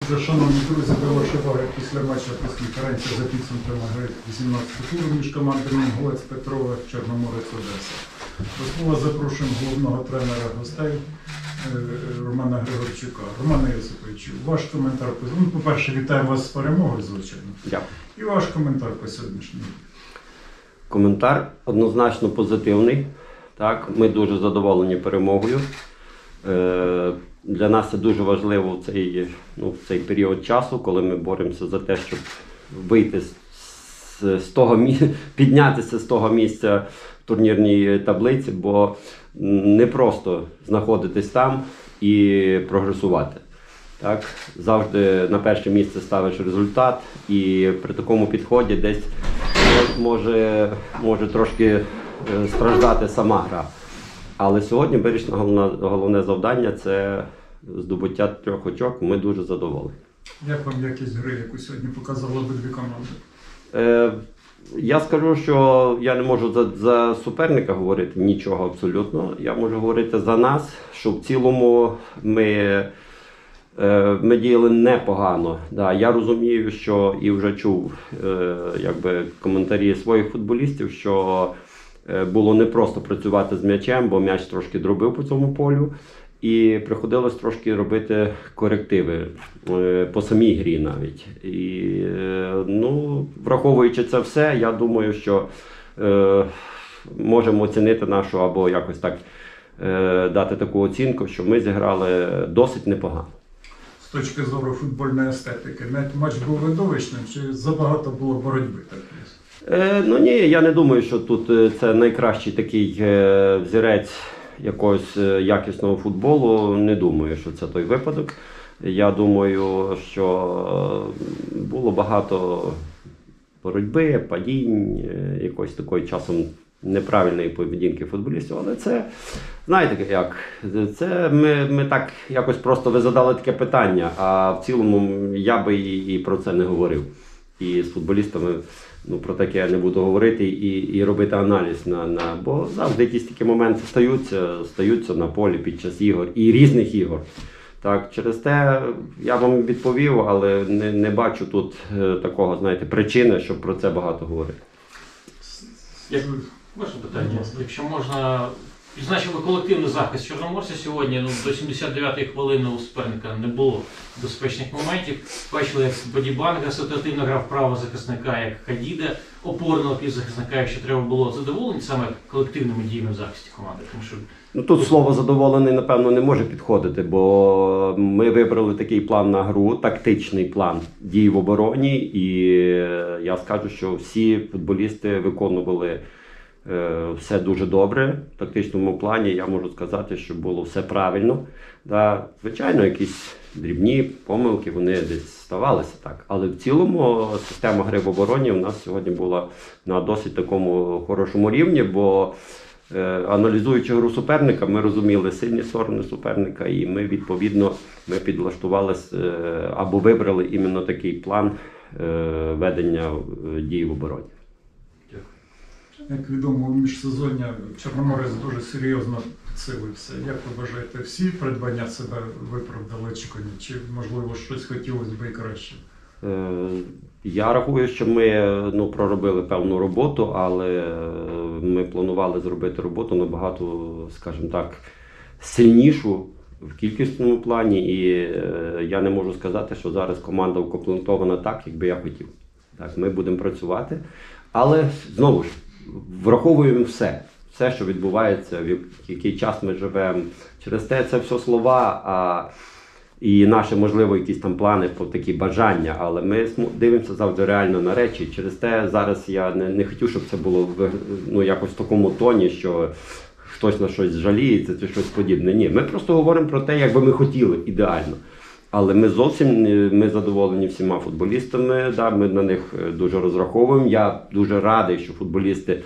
Отже, шановні друзі, до вашої уваги після матчу прес-конференції за підсумками гри 18-го туру між командами Інгулець Петрова, Чорноморець Одеса. До слова запрошуємо головного тренера гостей Романа Григорчука. Романе Йосиповичу, ваш коментар. По-перше, вітаю вас з перемогою, звичайно. Дякую. І ваш коментар по сьогоднішньому. Коментар однозначно позитивний. Так, ми дуже задоволені перемогою. Для нас це дуже важливо в цей період часу, коли ми боремося за те, щоб вийти з того піднятися з того місця в турнірній таблиці, бо не просто знаходитись там і прогресувати. Так? Завжди на перше місце ставиш результат, і при такому підході десь може трошки страждати сама гра. Але сьогодні вирішено головне завдання – це здобуття 3 очок. Ми дуже задоволені. Як вам якість гри, яку сьогодні показали обидві команди? Я скажу, що я не можу за суперника говорити нічого абсолютно. Я можу говорити за нас, що в цілому ми діяли непогано. Да, я розумію, що і вже чув коментарі своїх футболістів, що було непросто працювати з м'ячем, бо м'яч трошки дробив по цьому полю. І приходилось трошки робити корективи по самій грі навіть. І, враховуючи це все, я думаю, що можемо оцінити нашу або якось так дати таку оцінку, що ми зіграли досить непогано. З точки зору футбольної естетики, матч був видовищним чи забагато було боротьби? Ні, я не думаю, що тут це найкращий такий взірець якогось якісного футболу. Не думаю, що це той випадок. Я думаю, що було багато боротьби, падінь, якоїсь такої часом неправильної поведінки футболістів. Але це, знаєте як, це ми так якось просто ви задали таке питання, а в цілому я би і про це не говорив. І з футболістами про таке я не буду говорити і робити аналіз, бо завжди якісь такі моменти стаються на полі під час ігор і різних ігор. Так, через те я вам відповів, але не бачу тут такого, знаєте, причини, щоб про це багато говорити. Ваше питання, якщо можна, відзначили колективний захист чорноморця сьогодні, до 79-ї хвилини у суперника не було безпечних моментів. Бачили, як Бодібанга ситуативно грав правого захисника, як Хадіда, опорного півзахисника, якщо треба було задоволені саме колективними діями в захисті команди. Тому що... Тут слово «задоволений», напевно, не може підходити, бо ми вибрали такий план на гру, тактичний план дій в обороні, і я скажу, що всі футболісти виконували все дуже добре. В тактичному плані я можу сказати, що було все правильно. Да, звичайно, якісь дрібні помилки, вони десь ставалися так. Але в цілому система гри в обороні у нас сьогодні була на досить такому хорошому рівні, бо аналізуючи гру суперника, ми розуміли сильні сторони суперника, і ми відповідно підлаштувалися або вибрали іменно такий план ведення дій в обороні. Як відомо, у міжсезоння Чорноморець дуже серйозно підсилився. Як ви вважаєте, всі придбання себе виправдали очікування? Чи, можливо, щось хотілося б і краще? Я рахую, що ми проробили певну роботу, але ми планували зробити роботу набагато, скажімо так, сильнішу в кількісному плані. І я не можу сказати, що зараз команда укомплектована так, як би я хотів. Так, ми будемо працювати, але знову ж, враховуємо все, що відбувається, в який час ми живемо. Через те це все слова і наші, можливо, якісь там плани, такі бажання, але ми дивимося завжди реально на речі. Через те зараз я не хотів, щоб це було якось в такому тоні, що хтось на щось жаліється чи щось подібне. Ні, ми просто говоримо про те, як би ми хотіли, ідеально. Але ми задоволені всіма футболістами, да, ми на них дуже розраховуємо. Я дуже радий, що футболісти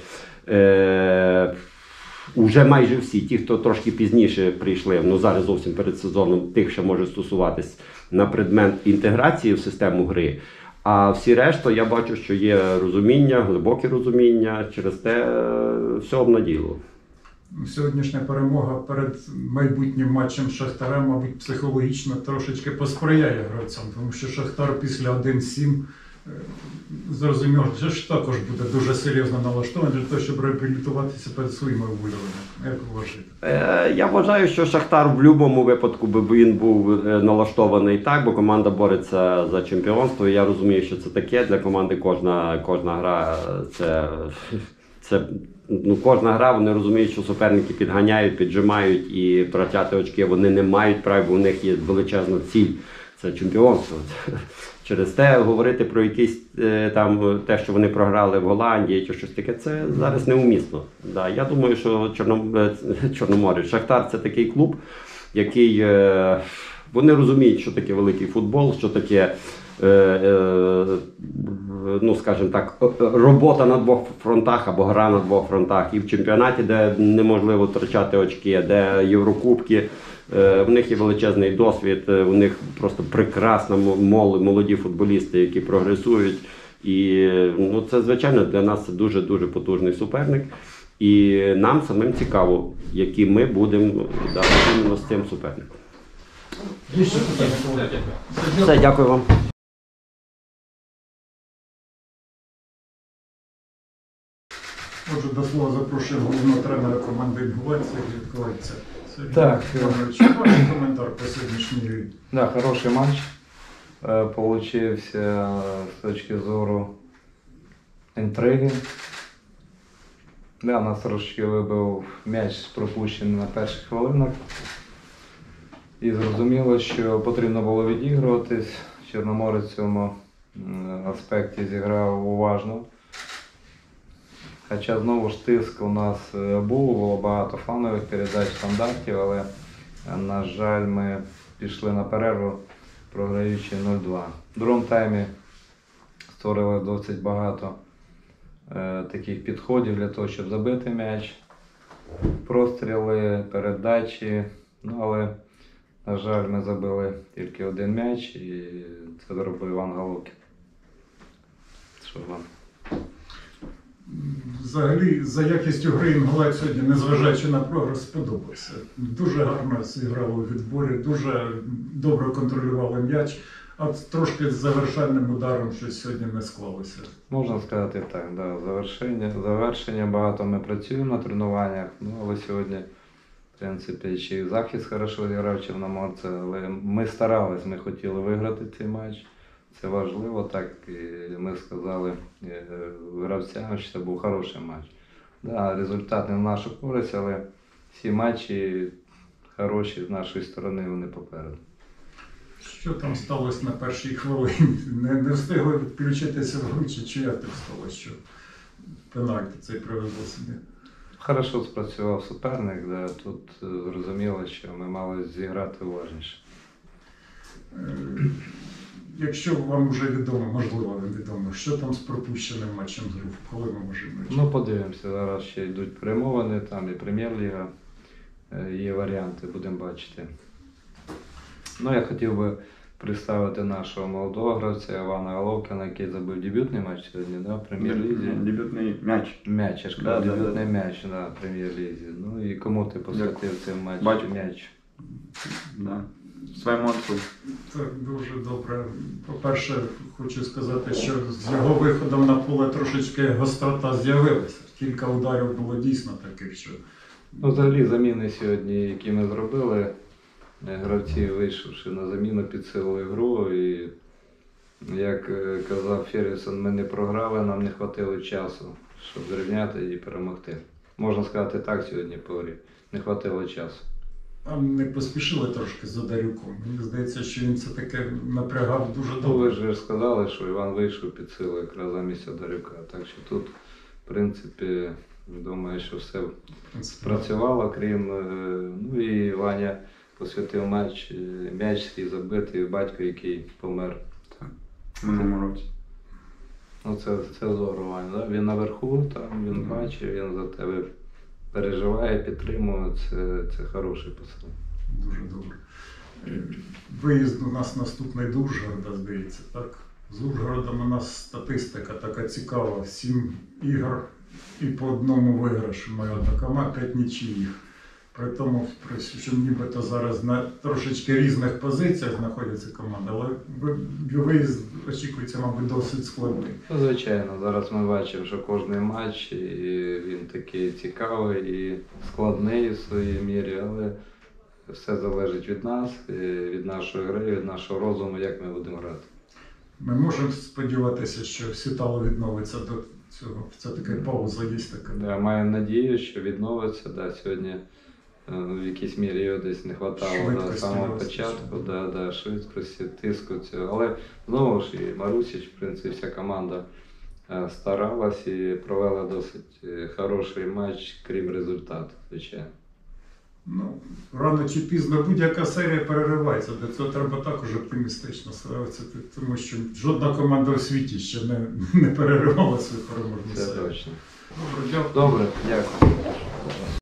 вже майже всі, ті, хто трошки пізніше прийшли, зараз зовсім перед сезоном, тих ще може стосуватись на предмет інтеграції в систему гри. А всі решта, я бачу, що є розуміння, глибоке розуміння, через те все обнадійло. Сьогоднішня перемога перед майбутнім матчем з Шахтарем, мабуть, психологічно трошечки посприяє гравцям, тому що Шахтар після 1-7 зрозумів, що ж також буде дуже серйозно налаштований для того, щоб реабілітуватися перед своїми виборами. Як ви вважаєте? Я вважаю, що Шахтар в будь-якому випадку би він був налаштований так, бо команда бореться за чемпіонство. І я розумію, що це таке. Для команди кожна гра кожна гра, вони розуміють, що суперники підганяють, піджимають і втрачати очки вони не мають права, бо у них є величезна ціль. Це чемпіонство. Через те говорити про якісь там те, що вони програли в Голландії чи щось таке, це зараз неумісно. Да, я думаю, що Чорноморець, Шахтар це такий клуб, який вони розуміють, що таке великий футбол, що таке, ну скажімо так, робота на двох фронтах або гра на двох фронтах. І в чемпіонаті, де неможливо втрачати очки, де Єврокубки. В них є величезний досвід, у них просто прекрасно молоді футболісти, які прогресують. І ну, це, звичайно, для нас це дуже-дуже потужний суперник. І нам самим цікаво, які ми будемо іменно з цим суперником. Все, дякую вам. Отже, до слова запрошуємо головного тренера команди «Інгулець» Сергій Миколаївця. Так. Ваш коментар по сьогоднішній грі? Да, хороший матч получився з точки зору інтриги. Да, нас трошки вибив м'яч пропущений на перших хвилинах. І зрозуміло, що потрібно було відігруватись. Чорноморець в цьому аспекті зіграв уважно. Хоча знову ж тиск у нас було багато фанових передач, стандартів, але, на жаль, ми пішли на перерву, програючи 0-2. В другому таймі створили досить багато таких підходів для того, щоб забити м'яч. Простріли, передачі, ну, але, на жаль, ми забили тільки один м'яч і це зробив Іван Головкін. Що вам? Взагалі, за якістю гри «Інгулець» сьогодні, незважаючи на прогрес, сподобався. Дуже гарно зіграли у відборі, дуже добре контролювали м'яч, а трошки з завершальним ударом щось сьогодні не склалося. Можна сказати так, да. Завершення багато ми працюємо на тренуваннях, ну, але сьогодні, в принципі, ще й захист хорошо зіграв Чорноморця, але ми старались, ми хотіли виграти цей матч. Це важливо, так і ми сказали гравцям, що це був хороший матч. Да, результат не в нашу користь, але всі матчі хороші з нашої сторони, вони попереду. Що там сталося на першій хвилині? Не встигли включитися в гру, чи як так сталося, що пенальті цей привезли собі? Хорошо спрацював суперник, да, тут зрозуміло, що ми мали зіграти уважніше. Якщо вам вже відомо, можливо, невідомо, що там з пропущеним матчем з груп, коли ми можемо очікувати? Ну, подивимося, зараз ще йдуть перемовини, там і Прем'єр-ліга, є варіанти, будемо бачити. Ну, я хотів би представити нашого молодого гравця Івана Головкіна, який забив дебютний матч сьогодні, да, в Прем'єр-лізі. Дебютний м'яч. М'яч, я ж кажу, Да, дебютний м'яч, да, в Прем'єр-лізі. Ну і кому ти посвятив цей матч? Батьку. М'яч. Да. Своєму отцу. Так, дуже добре. По-перше, хочу сказати, що з його виходом на поле трошечки гострота з'явилася. Кілька ударів було дійсно таких, що... Ну, взагалі, заміни сьогодні, які ми зробили, гравці, вийшовши на заміну, підсилили гру. І, як казав Феррісон, ми не програли, нам не вистачило часу, щоб зрівняти і перемогти. Можна сказати так сьогодні по грі. Не вистачило часу. А не поспішили трошки з Одарюком. Мені здається, що він все-таки напрягав дуже Ну, добре. ви ж сказали, що Іван вийшов під силу якраз замість Одарюка. Так що тут, в принципі, думаю, що все спрацювало, крім, ну і Ваня посвятив м'яч свій забитий, батько, який помер. В минулому році. Ну це здорово, Ваня, да? Він наверху, там він бачить, він за тебе переживає, підтримує, це хороший посил. Дуже добре. Виїзд у нас наступний до Ужгорода, здається, так? З Ужгородом у нас статистика така цікава. 7 ігор, і по одному виграшу моя команда, 5 нічиїх. При тому, що нібито зараз на трошечки різних позиціях знаходяться команди, але виїзд очікується, мабуть, досить складний. Ну, звичайно, зараз ми бачимо, що кожний матч і він такий цікавий і складний в своїй мірі, але все залежить від нас, і від нашої гри, від нашого розуму, як ми будемо грати. Ми можемо сподіватися, що Сітало відновиться до цього. Це така пауза є така. Да, маю надію, що відновиться. Да, сьогодні в якійсь мірі його десь не вистачало з Швидкості самого росту, початку, да. швидкості, тиску цього. Але знову ж і Марусіч, в принципі, вся команда старалась і провела досить хороший матч, крім результату, звичайно. Ну, рано чи пізно будь-яка серія переривається. До цього треба також оптимістично ставитися, тому що жодна команда у світі ще не переривала свою переможну Це серію. точно. Добре, дякую. Добре, дякую.